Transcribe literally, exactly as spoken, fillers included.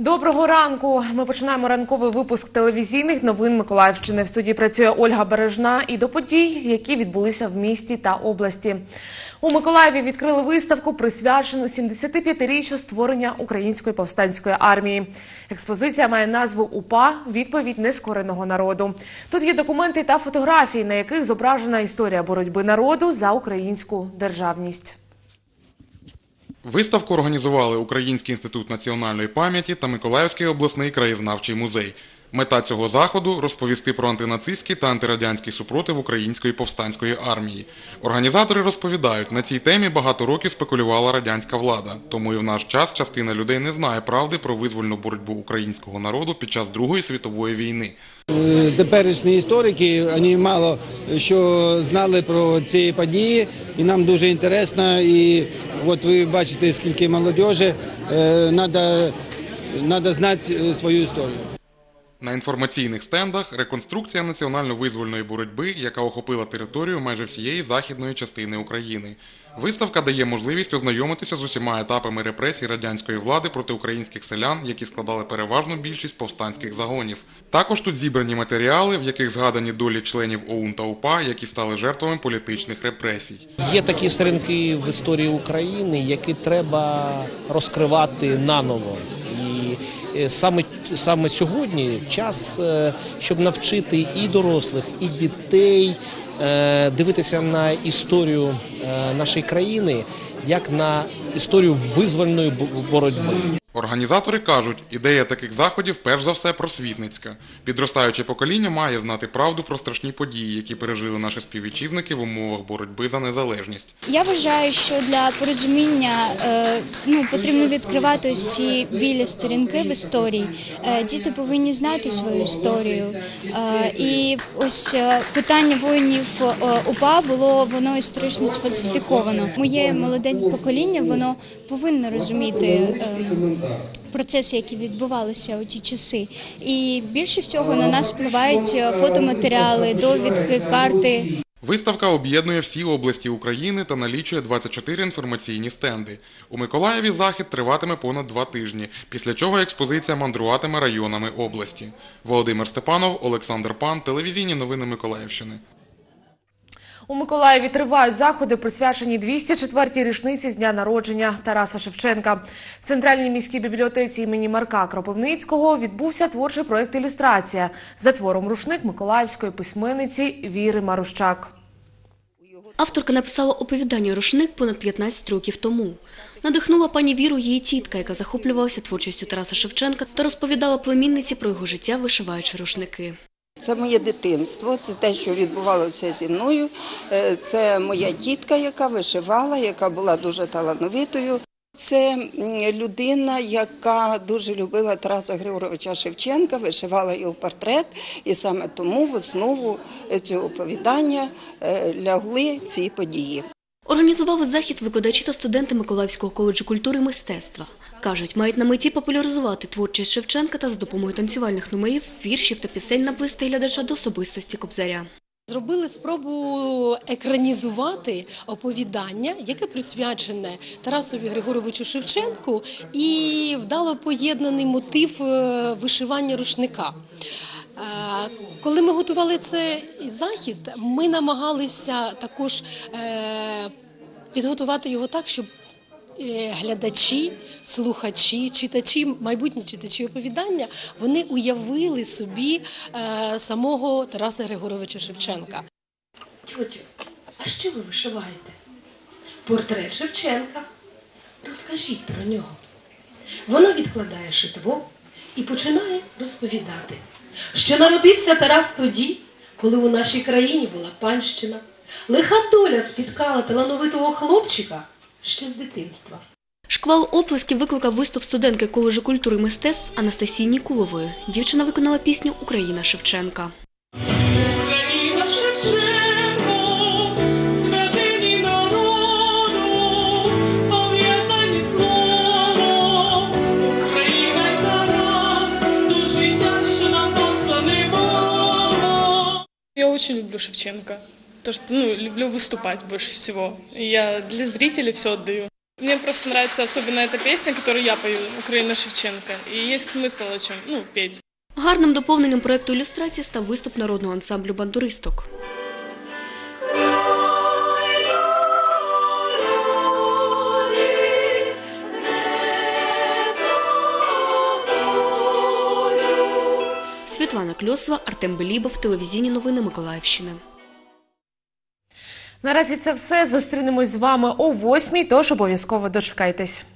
Доброго ранку. Ми починаємо ранковий випуск телевізійних новин Миколаївщини. В студії працює Ольга Бережна. І до подій, які відбулися в місті та області. У Миколаєві відкрили виставку, присвячену сімдесятип'ятиріччю створення Української повстанської армії. Експозиція має назву «УПА. Відповідь нескореного народу». Тут є документи та фотографії, на яких зображена історія боротьби народу за українську державність. Виставку організували Український інститут національної пам'яті та Миколаївський обласний краєзнавчий музей. Мета цього заходу – розповісти про антинацистський та антирадянський супротив Української повстанської армії. Організатори розповідають, на цій темі багато років спекулювала радянська влада, тому і в наш час частина людей не знає правди про визвольну боротьбу українського народу під час Другої світової війни. Теперішні історики, вони мало що знали про ці події, і нам дуже цікаво, і от ви бачите, скільки молодіжі, треба, треба знати свою історію. На інформаційних стендах – реконструкція національно-визвольної боротьби, яка охопила територію майже всієї західної частини України. Виставка дає можливість ознайомитися з усіма етапами репресій радянської влади проти українських селян, які складали переважну більшість повстанських загонів. Також тут зібрані матеріали, в яких згадані долі членів ОУН та УПА, які стали жертвами політичних репресій. Є такі сторінки в історії України, які треба розкривати наново. І саме, саме сьогодні час, щоб навчити і дорослих, і дітей дивитися на історію нашої країни, як на історію визвольної боротьби. Організатори кажуть, ідея таких заходів перш за все просвітницька. Підростаюче покоління має знати правду про страшні події, які пережили наші співвітчизники в умовах боротьби за незалежність. Я вважаю, що для порозуміння е, ну, потрібно відкривати ось ці білі сторінки в історії. Е, діти повинні знати свою історію. Е, і ось е, питання воїнів е, УПА було, воно історично сфальсифіковано. Моє молоде покоління, воно повинно розуміти е, процеси, які відбувалися у ті часи. І більше всього на нас впливають фотоматеріали, довідки, карти. Виставка об'єднує всі області України та налічує двадцять чотири інформаційні стенди. У Миколаєві захід триватиме понад два тижні, після чого експозиція мандруватиме районами області. Володимир Степанов, Олександр Пан, телевізійні новини Миколаївщини. У Миколаєві тривають заходи, присвячені двісті четвертій річниці з дня народження Тараса Шевченка. В Центральній міській бібліотеці імені Марка Кропивницького відбувся творчий проєкт «Ілюстрація» за твором «Рушник» миколаївської письменниці Віри Марущак. Авторка написала оповідання «Рушник» понад п'ятнадцять років тому. Надихнула пані Віру її тітка, яка захоплювалася творчістю Тараса Шевченка та розповідала племінниці про його життя, вишиваючи рушники. Це моє дитинство, це те, що відбувалося зі мною. Це моя тітка, яка вишивала, яка була дуже талановитою. Це людина, яка дуже любила Тараса Григоровича Шевченка, вишивала його портрет. І саме тому в основу цього оповідання лягли ці події. Організували захід викладачі та студенти Миколаївського коледжу культури і мистецтва. Кажуть, мають на меті популяризувати творчість Шевченка та за допомогою танцювальних номерів, віршів та пісень наблизити глядача до особистості Кобзаря. Зробили спробу екранізувати оповідання, яке присвячене Тарасові Григоровичу Шевченку, і вдало поєднаний мотив вишивання рушника. Коли ми готували цей захід, ми намагалися також підготувати його так, щоб глядачі, слухачі, читачі, майбутні читачі оповідання, вони уявили собі самого Тараса Григоровича Шевченка. Тьотю, а що ви вишиваєте? Портрет Шевченка. Розкажіть про нього. Вона відкладає шитво і починає розповідати, що народився Тарас тоді, коли у нашій країні була панщина. Лиха доля спіткала талановитого хлопчика ще з дитинства. Шквал оплесків викликав виступ студентки коледжу культури і мистецтв Анастасії Нікулової. Дівчина виконала пісню «Україна Шевченка». Україна Шевченко, святині народу, пов'язані слово. Україна й Тарас, до життя, що нам посланий Богом. Я очень люблю Шевченка. То, что, ну, люблю выступать больше всего. И я для зрителей все отдаю. Мне просто нравится особенно эта песня, которую я пою, «Украина Шевченко». И есть смысл о чем, ну, петь. Гарним доповненням проєкту ілюстрації став виступ народного ансамблю бандуристок. Світлана Кльосова, Артем Белібов, телевізійні новини Миколаївщини. Наразі це все. Зустрінемось з вами о восьмій, тож обов'язково дочекайтесь.